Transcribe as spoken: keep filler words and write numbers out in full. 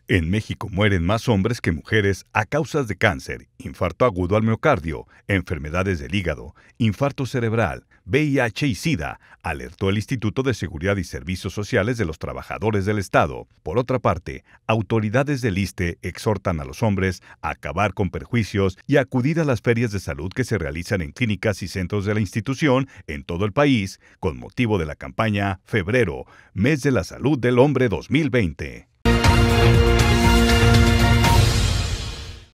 En México mueren más hombres que mujeres a causas de cáncer, infarto agudo al miocardio, enfermedades del hígado, infarto cerebral, V I H y SIDA, alertó el Instituto de Seguridad y Servicios Sociales de los Trabajadores del Estado. Por otra parte, autoridades del ISSSTE exhortan a los hombres a acabar con perjuicios y acudir a las ferias de salud que se realizan en clínicas y centros de la institución en todo el país con motivo de la campaña Febrero, Mes de la Salud del Hombre dos mil veinte.